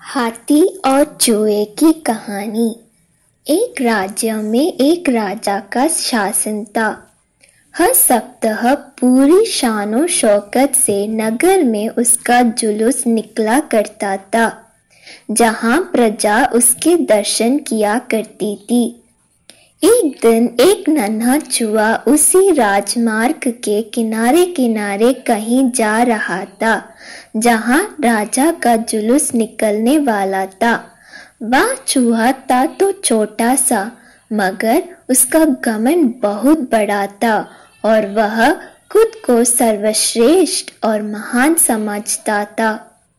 हाथी और चूहे की कहानी। एक राज्य में एक राजा का शासन था। हर सप्ताह पूरी शानो शौकत से नगर में उसका जुलूस निकला करता था, जहां प्रजा उसके दर्शन किया करती थी। एक दिन एक नन्हा चूहा उसी राजमार्ग के किनारे किनारे कहीं जा रहा था जहां राजा का जुलूस निकलने वाला था। वह चूहा था तो छोटा सा, मगर उसका घमंड बहुत बड़ा था और वह खुद को सर्वश्रेष्ठ और महान समझता था।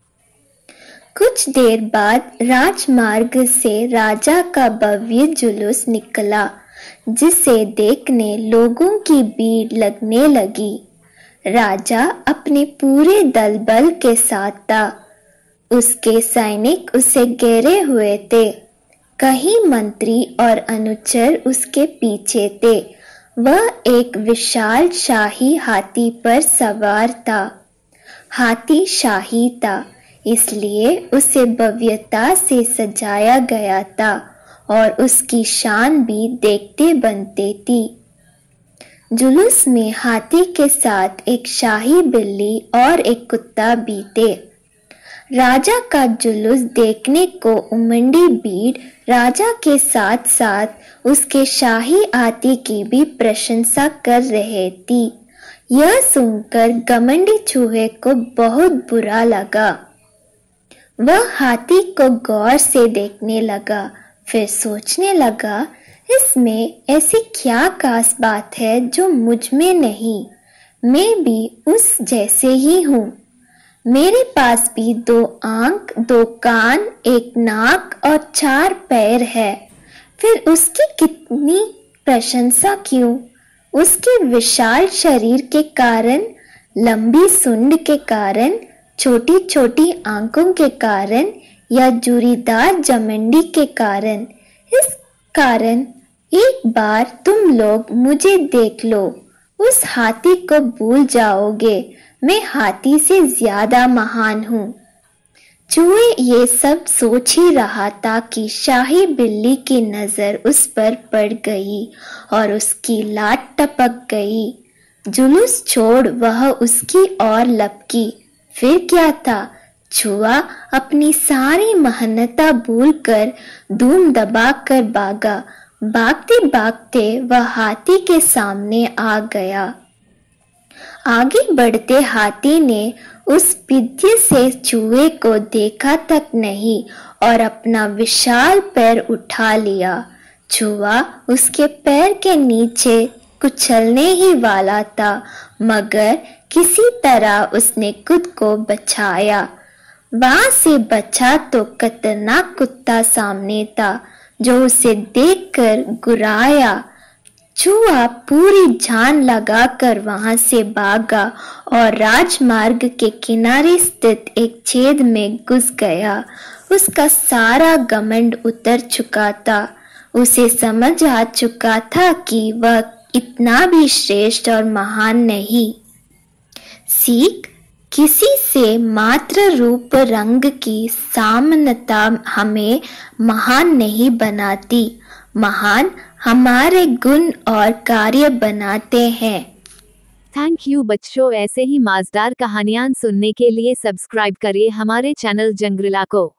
कुछ देर बाद राजमार्ग से राजा का भव्य जुलूस निकला, जिसे देखने लोगों की भीड़ लगने लगी। राजा अपने पूरे दल बल के साथ था। उसके सैनिक उसे घेरे हुए थे। कई मंत्री और अनुचर उसके पीछे थे। वह एक विशाल शाही हाथी पर सवार था। हाथी शाही था, इसलिए उसे भव्यता से सजाया गया था और उसकी शान भी देखते बनते थी। जुलूस में हाथी के साथ एक शाही बिल्ली और एक कुत्ता भी थे। राजा का जुलूस देखने को उमड़ी भीड़ राजा के साथ साथ उसके शाही हाथी की भी प्रशंसा कर रहे थी। यह सुनकर घमंडी चूहे को बहुत बुरा लगा। वह हाथी को गौर से देखने लगा, फिर सोचने लगा, इसमें ऐसी क्या खास बात है जो मुझ में नहीं। मैं भी उस जैसे ही हूँ। मेरे पास भी 2 आंख, 2 कान, 1 नाक और 4 पैर है। फिर उसकी कितनी प्रशंसा क्यों? उसके विशाल शरीर के कारण, लंबी सूंड के कारण, छोटी छोटी आंखों के कारण या जूरीदार जमंडी के कारण? इस कारण एक बार तुम लोग मुझे देख लो, उस हाथी को भूल जाओगे। मैं हाथी से ज्यादा महान हूँ। चूहे ये सब सोच ही रहा था कि शाही बिल्ली की नजर उस पर पड़ गई और उसकी लात टपक गई। जुलूस छोड़ वह उसकी ओर लपकी। फिर क्या था? चूहा अपनी सारी मेहनत भूलकर धूम दबाकर भागा। भागते भागते वह हाथी के सामने आ गया। आगे बढ़ते हाथी ने उस विद्य से चूहे को देखा तक नहीं और अपना विशाल पैर उठा लिया। चूहा उसके पैर के नीचे कुचलने ही वाला था, मगर किसी तरह उसने खुद को बचाया। वहां से बचा तो खतरनाक कुत्ता सामने था, जो उसे देखकर गुर्राया। चूहा पूरी जान लगाकर वहां से भागा और राजमार्ग के किनारे स्थित एक छेद में घुस गया। उसका सारा घमंड उतर चुका था। उसे समझ आ चुका था कि वह इतना भी श्रेष्ठ और महान नहीं। सीख: किसी से मात्र रूप रंग की समानता हमें महान नहीं बनाती। महान हमारे गुण और कार्य बनाते हैं। थैंक यू बच्चों। ऐसे ही मजेदार कहानियां सुनने के लिए सब्सक्राइब करिए हमारे चैनल जंगरिला को।